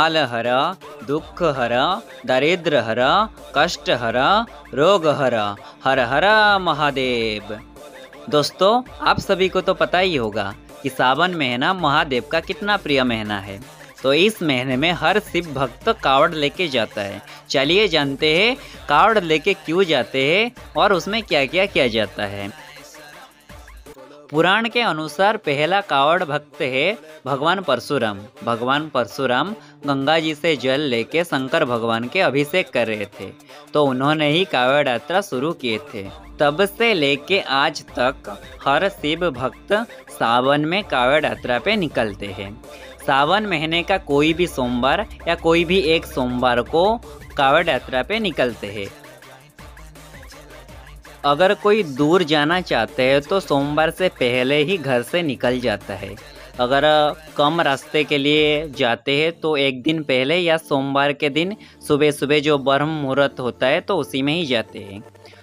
काल हर, दुख हर, दरिद्र हर, कष्ट हर, रोग हर, हर हर महादेव। दोस्तों, आप सभी को तो पता ही होगा कि सावन महीना महादेव का कितना प्रिय महीना है। तो इस महीने में हर शिव भक्त कावड़ लेके जाता है। चलिए जानते हैं कावड़ लेके क्यों जाते हैं और उसमें क्या क्या किया जाता है। पुराण के अनुसार पहला कावड़ भक्त है भगवान परशुराम। भगवान परशुराम गंगा जी से जल लेके शंकर भगवान के अभिषेक कर रहे थे, तो उन्होंने ही कावड़ यात्रा शुरू किए थे। तब से लेके आज तक हर शिव भक्त सावन में कावड़ यात्रा पे निकलते हैं। सावन महीने का कोई भी सोमवार या कोई भी एक सोमवार को कावड़ यात्रा पे निकलते हैं। अगर कोई दूर जाना चाहते हैं तो सोमवार से पहले ही घर से निकल जाता है। अगर कम रास्ते के लिए जाते हैं तो एक दिन पहले या सोमवार के दिन सुबह सुबह जो ब्रह्म मुहूर्त होता है तो उसी में ही जाते हैं।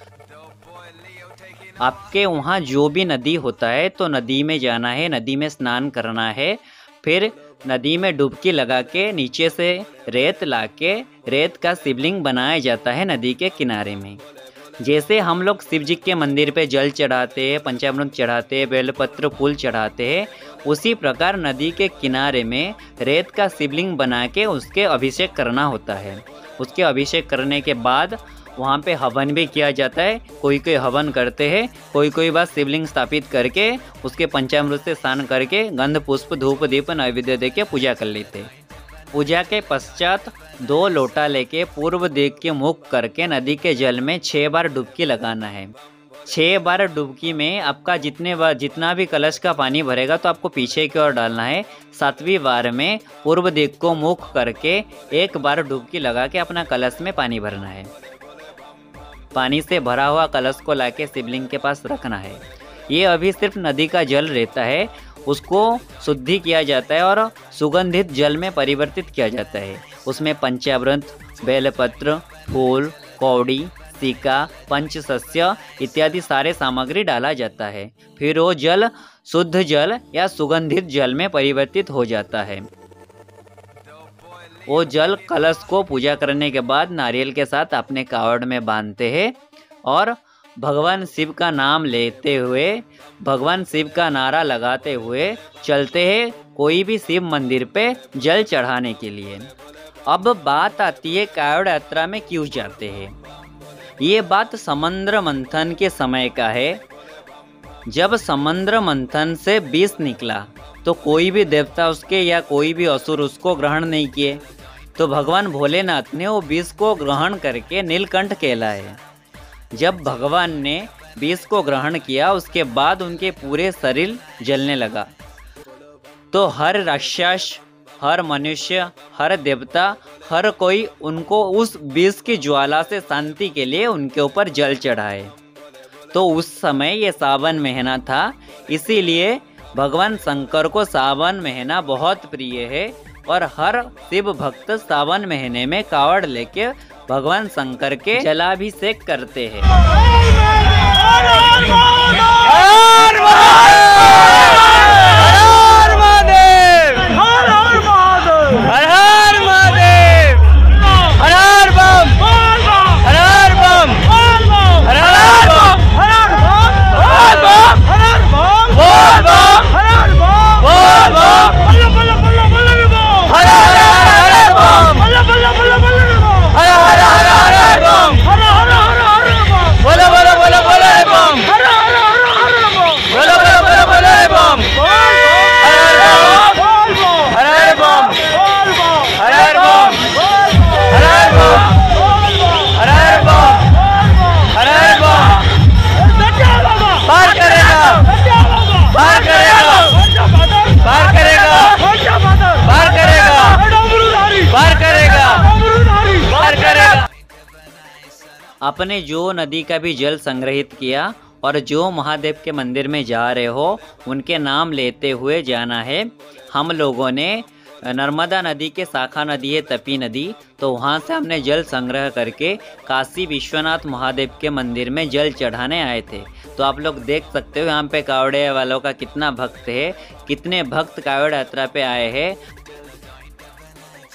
आपके वहाँ जो भी नदी होता है तो नदी में जाना है, नदी में स्नान करना है। फिर नदी में डुबकी लगा के नीचे से रेत लाके रेत का शिवलिंग बनाया जाता है नदी के किनारे में। जैसे हम लोग शिव जी के मंदिर पे जल चढ़ाते हैं, पंचामृत चढ़ाते हैं, बेलपत्र फूल चढ़ाते हैं, उसी प्रकार नदी के किनारे में रेत का शिवलिंग बना के उसके अभिषेक करना होता है। उसके अभिषेक करने के बाद वहाँ पे हवन भी किया जाता है। कोई कोई हवन करते हैं, कोई कोई बात शिवलिंग स्थापित करके उसके पंचामृत से स्नान करके गंध पुष्प धूप दीप नैवेद्य दे के पूजा कर लेते हैं। पूजा के पश्चात 2 लोटा लेके पूर्व दिख के मुख करके नदी के जल में 6 बार डुबकी लगाना है। 6 बार डुबकी में आपका जितना भी कलश का पानी भरेगा तो आपको पीछे की ओर डालना है। 7वीं बार में पूर्व दिख को मुख करके 1 बार डुबकी लगा के अपना कलश में पानी भरना है। पानी से भरा हुआ कलश को लाके शिवलिंग के पास रखना है। ये अभी सिर्फ नदी का जल रहता है, उसको शुद्धि किया जाता है और सुगंधित जल में परिवर्तित किया जाता है। उसमें पंचामृत, बेलपत्र, फूल, कौड़ी, सिक्का, पंचसस्य इत्यादि सारे सामग्री डाला जाता है। फिर वो जल शुद्ध जल या सुगंधित जल में परिवर्तित हो जाता है। वो जल कलश को पूजा करने के बाद नारियल के साथ अपने कावड़ में बांधते हैं और भगवान शिव का नाम लेते हुए, भगवान शिव का नारा लगाते हुए चलते हैं कोई भी शिव मंदिर पे जल चढ़ाने के लिए। अब बात आती है कावड़ यात्रा में क्यों जाते हैं। ये बात समुद्र मंथन के समय का है। जब समुद्र मंथन से विष निकला तो कोई भी देवता उसके या कोई भी असुर उसको ग्रहण नहीं किए, तो भगवान भोलेनाथ ने वो विष को ग्रहण करके नीलकंठ कहलाए। जब भगवान ने विष को ग्रहण किया उसके बाद उनके पूरे शरीर जलने लगा। तो हर राक्षस, हर मनुष्य, हर देवता, हर कोई उनको उस विष की ज्वाला से शांति के लिए उनके ऊपर जल चढ़ाए। तो उस समय ये सावन महीना था, इसीलिए भगवान शंकर को सावन महीना बहुत प्रिय है और हर शिव भक्त सावन महीने में कावड़ लेके भगवान शंकर के जलाभिषेक करते हैं। आपने जो नदी का भी जल संग्रहित किया और जो महादेव के मंदिर में जा रहे हो उनके नाम लेते हुए जाना है। हम लोगों ने नर्मदा नदी के शाखा नदी है तपी नदी, तो वहाँ से हमने जल संग्रह करके काशी विश्वनाथ महादेव के मंदिर में जल चढ़ाने आए थे। तो आप लोग देख सकते हो यहाँ पे कावड़े वालों का कितना भक्त है, कितने भक्त कावड़ यात्रा पे आए हैं।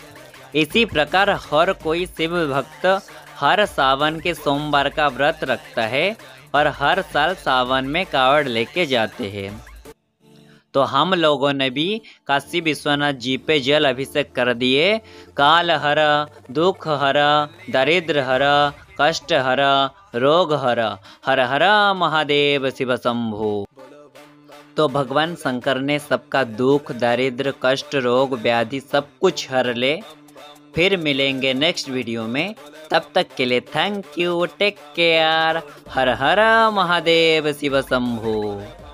इसी प्रकार हर कोई शिव भक्त हर सावन के सोमवार का व्रत रखता है और हर साल सावन में कावड़ लेके जाते हैं। तो हम लोगों ने भी काशी विश्वनाथ जी पे जल अभिषेक कर दिए। काल हर, दुख हर, दरिद्र हर, कष्ट हर, रोग हर, हर हर महादेव शिव शंभो। तो भगवान शंकर ने सबका दुख, दारिद्र, कष्ट, रोग, व्याधि सब कुछ हर ले। फिर मिलेंगे नेक्स्ट वीडियो में, तब तक के लिए थैंक यू, टेक केयर, हर हर महादेव शिव शंभो।